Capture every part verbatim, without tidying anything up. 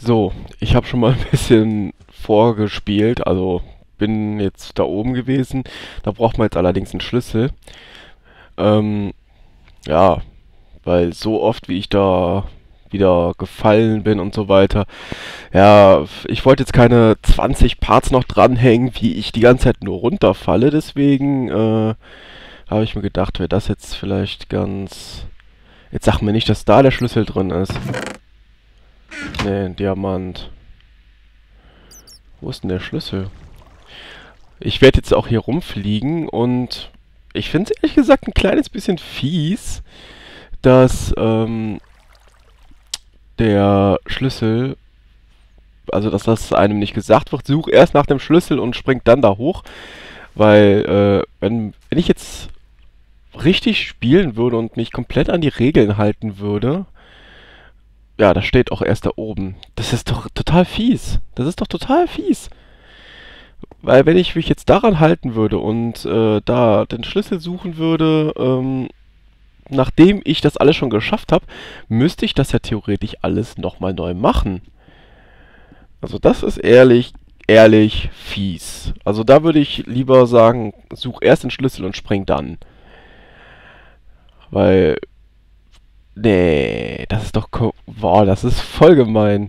So, ich habe schon mal ein bisschen vorgespielt, also bin jetzt da oben gewesen. Da braucht man jetzt allerdings einen Schlüssel. Ähm, ja, weil so oft wie ich da wieder gefallen bin und so weiter. Ja, ich wollte jetzt keine zwanzig Parts noch dranhängen, wie ich die ganze Zeit nur runterfalle. Deswegen äh, habe ich mir gedacht, wäre das jetzt vielleicht ganz... Jetzt sag mir nicht, dass da der Schlüssel drin ist. Nee, ein Diamant. Wo ist denn der Schlüssel? Ich werde jetzt auch hier rumfliegen und ich finde es ehrlich gesagt ein kleines bisschen fies, dass ähm, der Schlüssel, also dass das einem nicht gesagt wird, such erst nach dem Schlüssel und spring dann da hoch, weil äh, wenn, wenn ich jetzt richtig spielen würde und mich komplett an die Regeln halten würde, ja, das steht auch erst da oben. Das ist doch total fies. Das ist doch total fies. Weil wenn ich mich jetzt daran halten würde und äh, da den Schlüssel suchen würde, ähm, nachdem ich das alles schon geschafft habe, müsste ich das ja theoretisch alles nochmal neu machen. Also das ist ehrlich, ehrlich fies. Also da würde ich lieber sagen, such erst den Schlüssel und spring dann. Weil, nee, das ist doch, ko- boah, das ist voll gemein.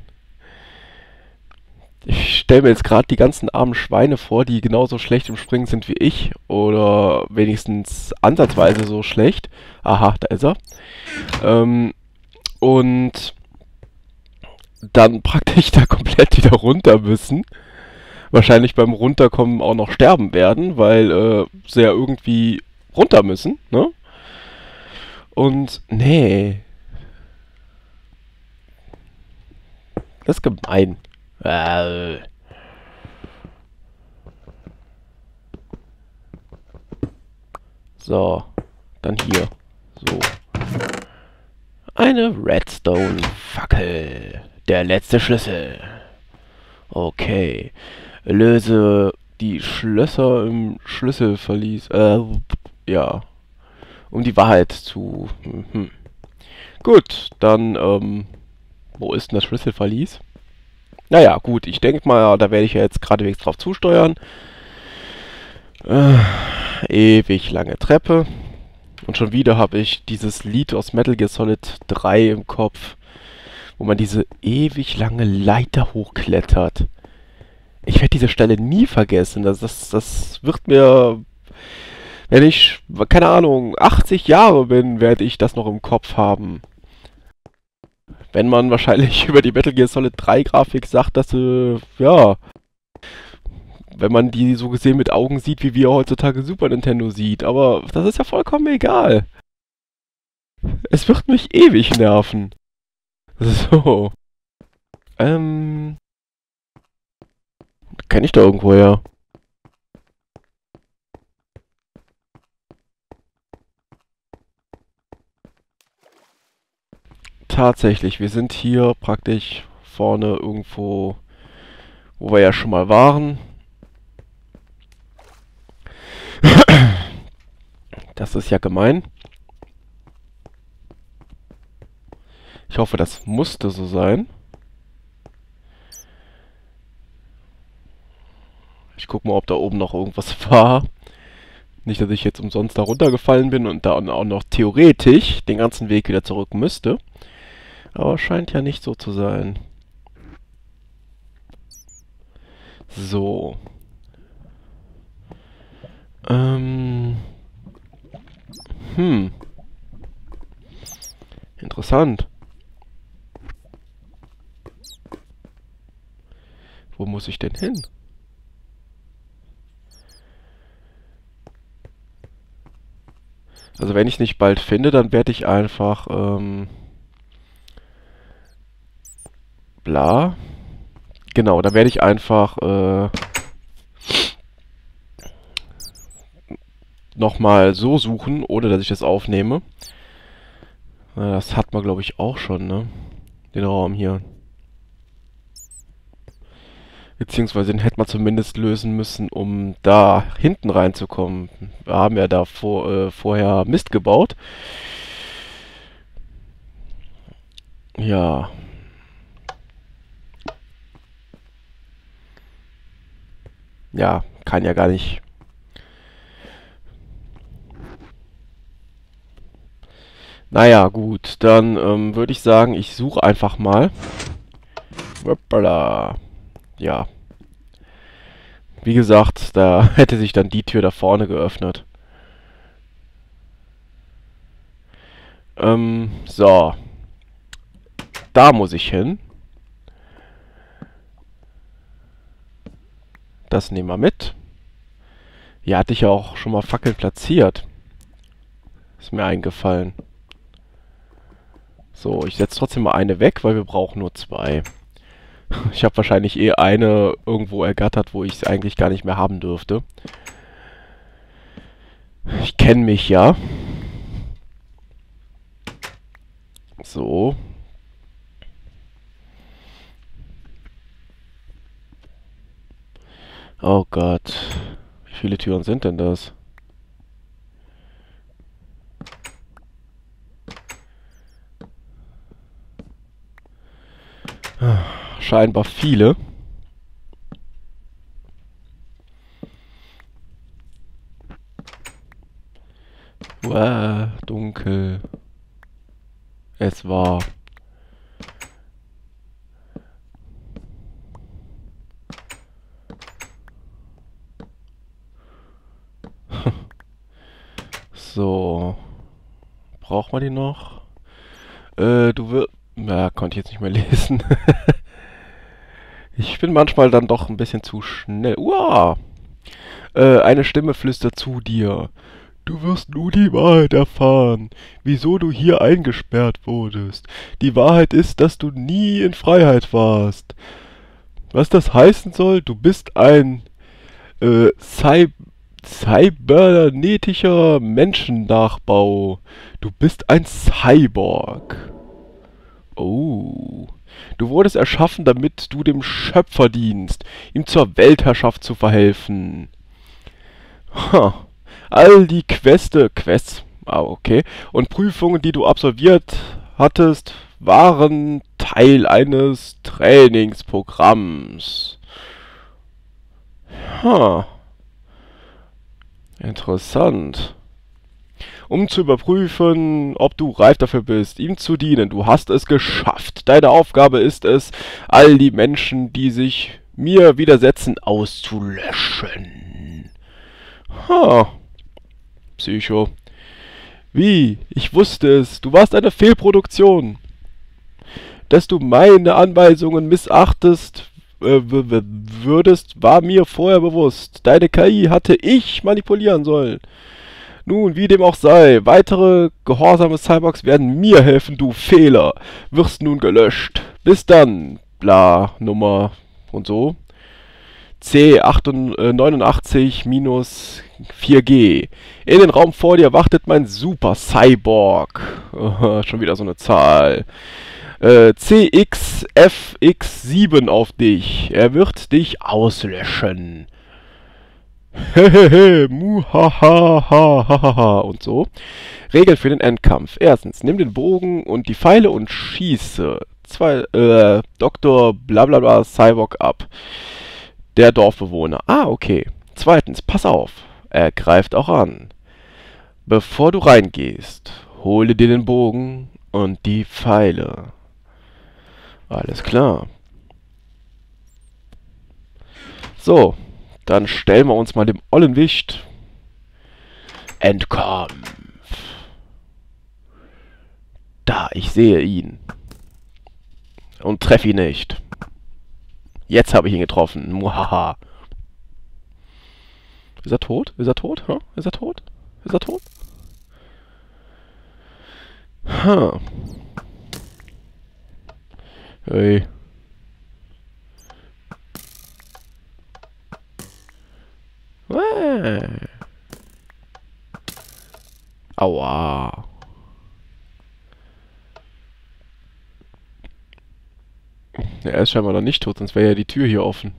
Ich stelle mir jetzt gerade die ganzen armen Schweine vor, die genauso schlecht im Springen sind wie ich. Oder wenigstens ansatzweise so schlecht. Aha, da ist er. Ähm, und dann praktisch da komplett wieder runter müssen. Wahrscheinlich beim Runterkommen auch noch sterben werden, weil äh, sie ja irgendwie runter müssen, ne? Und nee, das ist gemein. Äh, so, dann hier. So. Eine Redstone-Fackel. Der letzte Schlüssel. Okay. Löse die Schlösser im Schlüsselverlies. Äh, ja. Um die Wahrheit zu... Mhm. Gut, dann, ähm... wo ist denn das Schlüsselverlies? Naja, gut, ich denke mal, da werde ich ja jetzt geradewegs drauf zusteuern. Äh, ewig lange Treppe. Und schon wieder habe ich dieses Lied aus Metal Gear Solid drei im Kopf, wo man diese ewig lange Leiter hochklettert. Ich werde diese Stelle nie vergessen. Das, das, das wird mir, wenn ich, keine Ahnung, achtzig Jahre bin, werde ich das noch im Kopf haben. Wenn man wahrscheinlich über die Metal Gear Solid drei Grafik sagt, dass, äh, ja, wenn man die so gesehen mit Augen sieht, wie wir heutzutage Super Nintendo sieht. Aber das ist ja vollkommen egal. Es wird mich ewig nerven. So. Ähm. Kenn ich da irgendwo her? Tatsächlich, wir sind hier praktisch vorne irgendwo, wo wir ja schon mal waren. Das ist ja gemein. Ich hoffe, das musste so sein. Ich guck mal, ob da oben noch irgendwas war. Nicht, dass ich jetzt umsonst da runtergefallen bin und da auch noch theoretisch den ganzen Weg wieder zurück müsste. Aber scheint ja nicht so zu sein. So. Ähm. Hm. Interessant. Wo muss ich denn hin? Also wenn ich es nicht bald finde, dann werde ich einfach, ähm, bla. Genau, dann werde ich einfach, äh, nochmal so suchen, ohne dass ich das aufnehme. Na, das hat man, glaube ich, auch schon, ne? Den Raum hier. Beziehungsweise den hätte man zumindest lösen müssen, um da hinten reinzukommen. Wir haben ja da vor, äh, vorher Mist gebaut. Ja. ja, kann ja gar nicht. Naja, gut, dann ähm, würde ich sagen, ich suche einfach mal. Hoppala. Ja. Wie gesagt, da hätte sich dann die Tür da vorne geöffnet. Ähm, so. Da muss ich hin. Das nehmen wir mit. Hier hatte ich ja auch schon mal Fackeln platziert. Ist mir eingefallen. So, ich setze trotzdem mal eine weg, weil wir brauchen nur zwei. Ich habe wahrscheinlich eh eine irgendwo ergattert, wo ich es eigentlich gar nicht mehr haben dürfte. Ich kenne mich ja. So. Oh Gott. Wie viele Türen sind denn das? Scheinbar viele. Uah, dunkel. Es war. So. Braucht man die noch? Äh, du wirst... Ja, konnte ich jetzt nicht mehr lesen. Ich bin manchmal dann doch ein bisschen zu schnell. Uah! Äh, eine Stimme flüstert zu dir. Du wirst nur die Wahrheit erfahren, wieso du hier eingesperrt wurdest. Die Wahrheit ist, dass du nie in Freiheit warst. Was das heißen soll, du bist ein äh, Cy cybernetischer Menschennachbau. Du bist ein Cyborg. Oh. Du wurdest erschaffen, damit du dem Schöpfer dienst, ihm zur Weltherrschaft zu verhelfen. Ha. All die Queste, Quests, ah, okay, und Prüfungen, die du absolviert hattest, waren Teil eines Trainingsprogramms. Ha. Interessant. Um zu überprüfen, ob du reif dafür bist, ihm zu dienen. Du hast es geschafft. Deine Aufgabe ist es, all die Menschen, die sich mir widersetzen, auszulöschen. Ha. Psycho. Wie? Ich wusste es. Du warst eine Fehlproduktion. Dass du meine Anweisungen missachtest äh, würdest, war mir vorher bewusst. Deine K I hatte ich manipulieren sollen. Nun, wie dem auch sei, weitere gehorsame Cyborgs werden mir helfen, du Fehler. Wirst nun gelöscht. Bis dann. Bla, Nummer und so. C neunundachtzig vier G. In den Raum vor dir wartet mein Super Cyborg. Oh, schon wieder so eine Zahl. Äh, C X F X sieben auf dich. Er wird dich auslöschen. Hehehe, muhahaha und so. Regeln für den Endkampf. Erstens, nimm den Bogen und die Pfeile und schieße. Zwei, äh, Doktor Blablabla Cyborg ab. Der Dorfbewohner. Ah, okay. Zweitens, pass auf. Er greift auch an. Bevor du reingehst, hole dir den Bogen und die Pfeile. Alles klar. So, dann stellen wir uns mal dem ollen Wicht. Endkampf. Da, ich sehe ihn. Und treffe ihn nicht. Jetzt habe ich ihn getroffen. Muhaha. Ist er tot? Ist er tot? Huh? Ist er tot? Ist er tot? Ha. Hey. Äh. Aua. Ja, er ist scheinbar noch nicht tot, sonst wäre ja die Tür hier offen.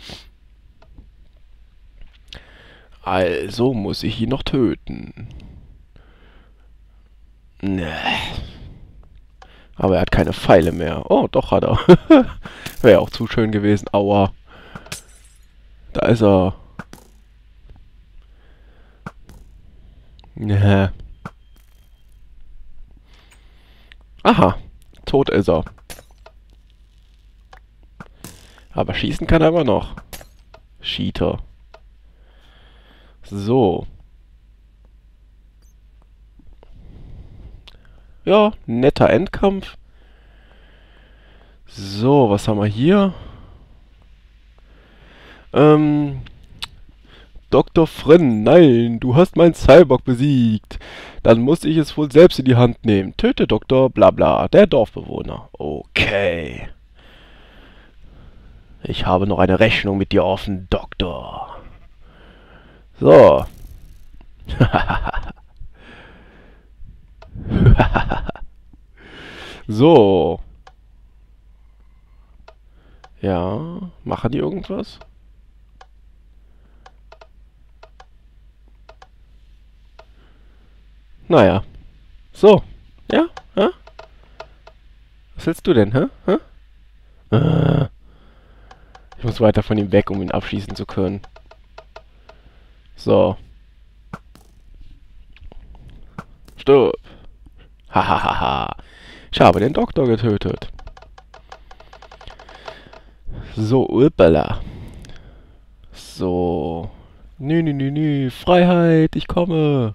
Also muss ich ihn noch töten. Nee. Aber er hat keine Pfeile mehr. Oh, doch hat er. Wäre auch zu schön gewesen. Aua. Da ist er. Ja. Aha, tot ist er. Aber schießen kann er immer noch. Cheater. So. Ja, netter Endkampf. So, was haben wir hier? Ähm... Doktor Frenn, nein, du hast meinen Cyborg besiegt. Dann muss ich es wohl selbst in die Hand nehmen. Töte Doktor Blabla, der Dorfbewohner. Okay. Ich habe noch eine Rechnung mit dir offen, Doktor. So. So. Ja, machen die irgendwas? Naja. So. Ja? Hä? Was willst du denn, hä? Hä? Äh. Ich muss weiter von ihm weg, um ihn abschießen zu können. So. Stirb. Hahaha. Ich habe den Doktor getötet. So, Ulpala. So. Nü, nü, nü, nü. Freiheit, ich komme.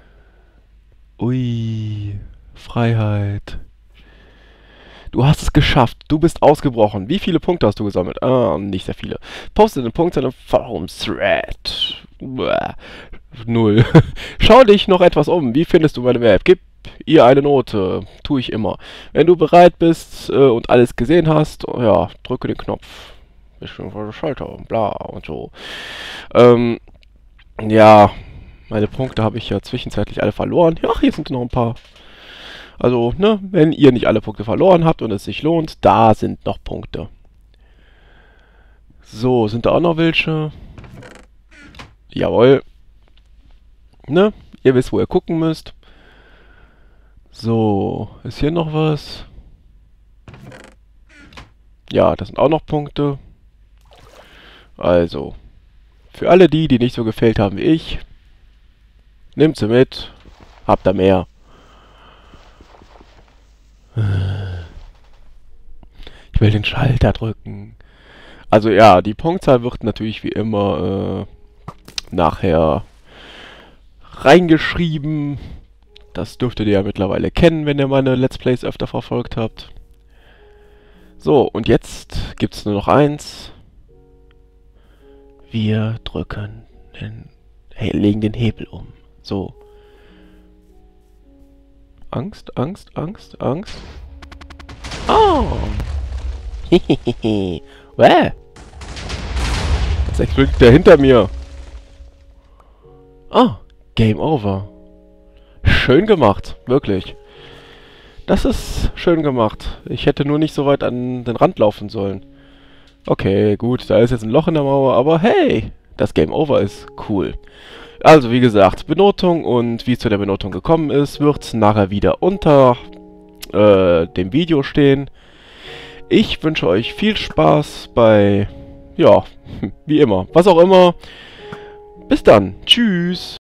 Ui. Freiheit. Du hast es geschafft. Du bist ausgebrochen. Wie viele Punkte hast du gesammelt? Ah, nicht sehr viele. Poste den Punkt in einem Forum-Thread. Null. Schau dich noch etwas um. Wie findest du meine Map? Gib ihr eine Note. Tue ich immer. Wenn du bereit bist äh, und alles gesehen hast, ja, drücke den Knopf. Bisschen vor der Schalter und bla und so. Ähm, ja, meine Punkte habe ich ja zwischenzeitlich alle verloren. Ja, hier sind noch ein paar. Also, ne, wenn ihr nicht alle Punkte verloren habt und es sich lohnt, da sind noch Punkte. So, sind da auch noch welche? Jawohl. Ne, ihr wisst, wo ihr gucken müsst. So, ist hier noch was? Ja, das sind auch noch Punkte. Also, für alle die, die nicht so gefällt haben wie ich, nehmt sie mit, habt da mehr. Ich will den Schalter drücken. Also ja, die Punktzahl wird natürlich wie immer äh, nachher reingeschrieben. Das dürftet ihr ja mittlerweile kennen, wenn ihr meine Let's Plays öfter verfolgt habt. So, und jetzt gibt es nur noch eins. Wir drücken den, hey, legen den Hebel um. So. Angst, Angst, Angst, Angst. Oh! Hehehe. Wäh? Was explodiert der hinter mir? Oh, Game Over. Schön gemacht, wirklich. Das ist schön gemacht. Ich hätte nur nicht so weit an den Rand laufen sollen. Okay, gut, da ist jetzt ein Loch in der Mauer, aber hey, das Game Over ist cool. Also, wie gesagt, Benotung und wie es zu der Benotung gekommen ist, wird nachher wieder unter äh, dem Video stehen. Ich wünsche euch viel Spaß bei, ja, wie immer, was auch immer. Bis dann, tschüss.